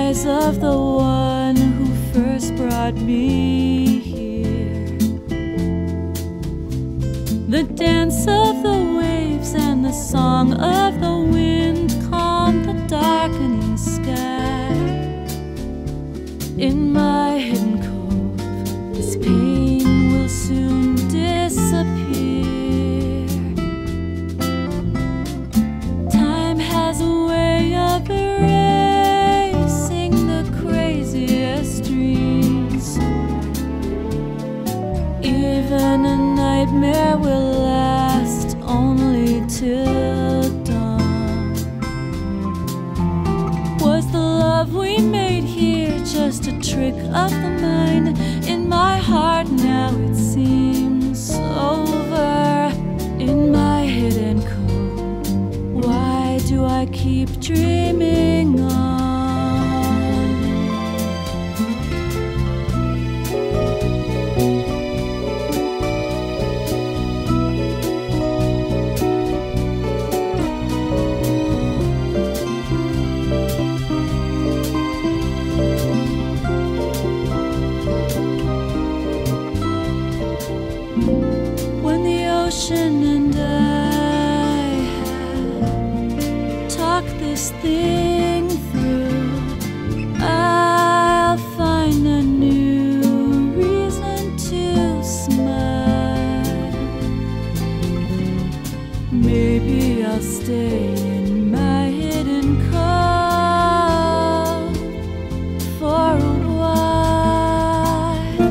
eyes of the one who first brought me here. The dance of the waves and the song of the wind calm the darkening sky. In my hidden cove, this pain will soon disappear. Time has a way of erasing the craziest dreams. Even a nightmare will last only till dawn. Was the love we made here just a trick of the mind? In my heart now it seems over. In my hidden cove, why do I keep dreaming on? When the ocean and I have talked this thing through, I'll find a new reason to smile. Maybe I'll stay in my hidden cove for a while.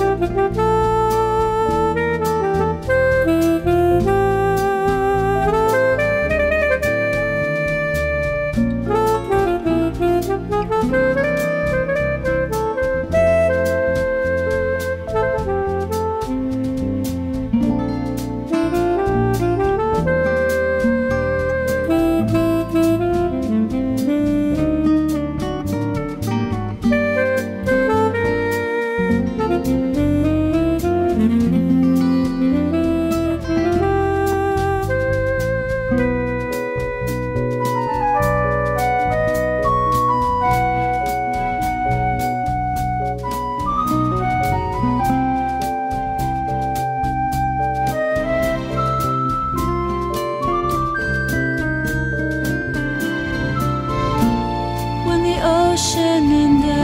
Ocean and I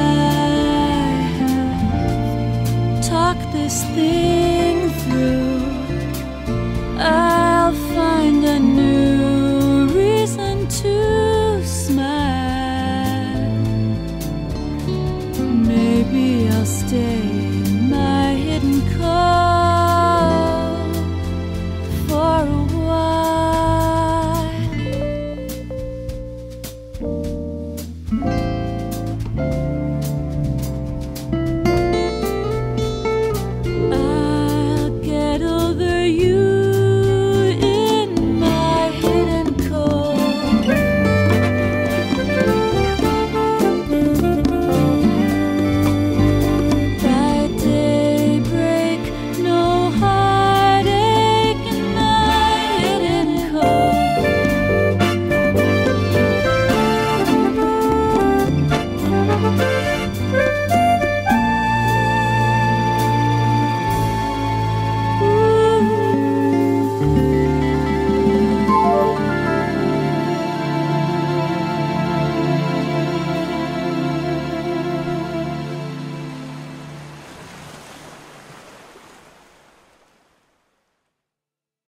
have talked this thing through, I'll find a new reason to smile. Maybe I'll stay